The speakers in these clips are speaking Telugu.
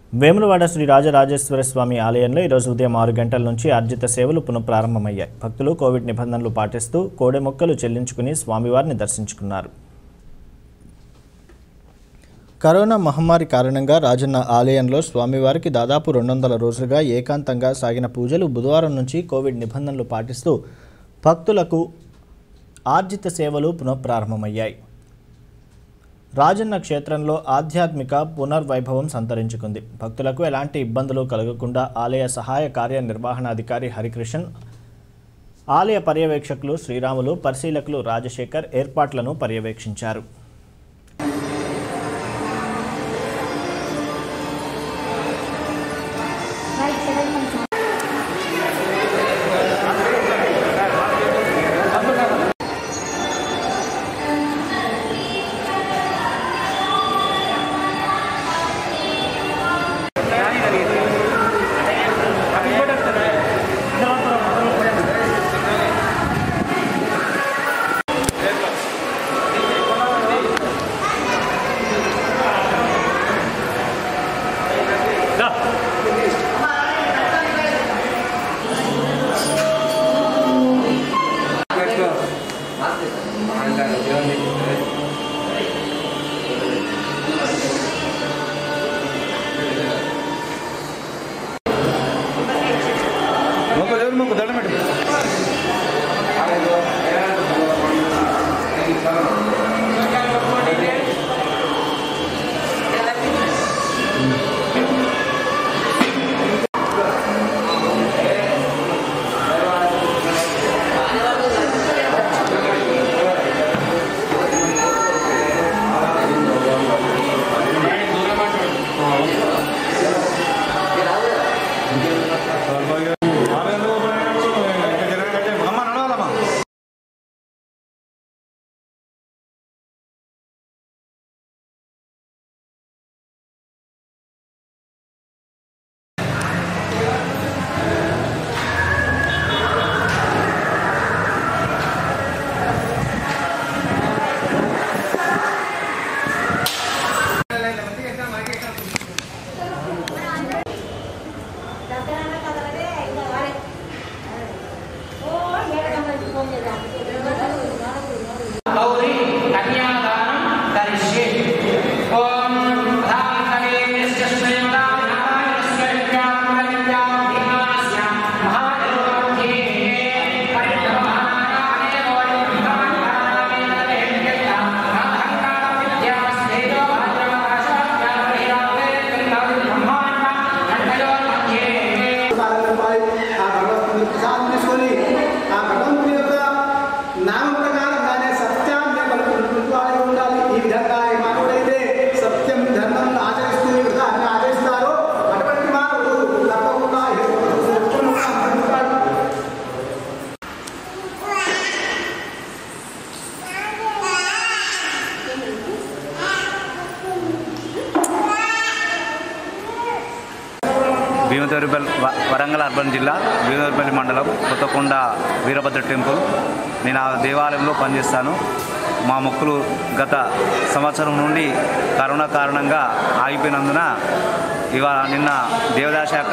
వేములవాడ శ్రీ రాజరాజేశ్వర స్వామి ఆలయంలో ఈరోజు ఉదయం 6 గంటల నుంచి ఆర్జిత సేవలు పునఃప్రారంభమయ్యాయి. భక్తులు కోవిడ్ నిబంధనలు పాటిస్తూ కోడె మొక్కలు చెల్లించుకుని స్వామివారిని దర్శించుకున్నారు. కరోనా మహమ్మారి కారణంగా రాజన్న ఆలయంలో స్వామివారికి దాదాపు 200 రోజులుగా ఏకాంతంగా సాగిన పూజలు బుధవారం నుంచి కోవిడ్ నిబంధనలు పాటిస్తూ భక్తులకు ఆర్జిత సేవలు పునఃప్రారంభమయ్యాయి. రాజన్న క్షేత్రంలో ఆధ్యాత్మిక పునర్వైభవం సంతరించుకుంది. భక్తులకు ఎలాంటి ఇబ్బందులు కలగకుండా ఆలయ సహాయ కార్యనిర్వహణాధికారి హరికృష్ణన్, ఆలయ పర్యవేక్షకులు శ్రీరాములు, పరిశీలకులు రాజశేఖర్ ఏర్పాట్లను పర్యవేక్షించారు. భీమదేవరపల్లి వరంగల్ అర్బన్ జిల్లా భీమదేవరపల్లి మండలం కొత్తకొండ వీరభద్ర టెంపుల్. నేను ఆ దేవాలయంలో పనిచేస్తాను. మా మొక్కులు గత సంవత్సరం నుండి కరోనా కారణంగా ఆగిపోయినందున ఇవాళ నిన్న దేవదాయ శాఖ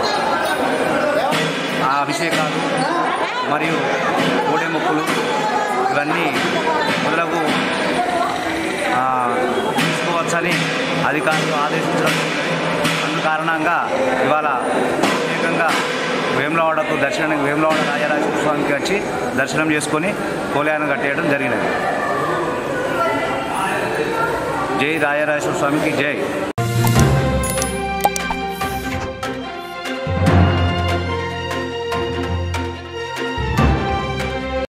అభిషేకాలు మరియు కోడె మొక్కులు ఇవన్నీ మొదలకు తీసుకోవచ్చని అధికారులు ఆదేశించడం కారణంగా ఇవాళ ప్రత్యేకంగా వేములవాడకు దర్శనానికి వేములవాడ రాజరాజేశ్వర స్వామికి వచ్చి దర్శనం చేసుకొని కోలాయాన్ని కట్టేయడం జరిగినది. జై రాజరాజేశ్వర స్వామికి జై.